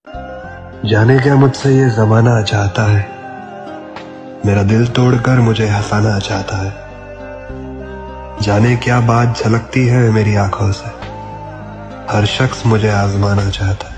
जाने क्या मुझसे ये जमाना चाहता है, मेरा दिल तोड़कर मुझे हंसाना चाहता है। जाने क्या बात झलकती है मेरी आंखों से, हर शख्स मुझे आजमाना चाहता है।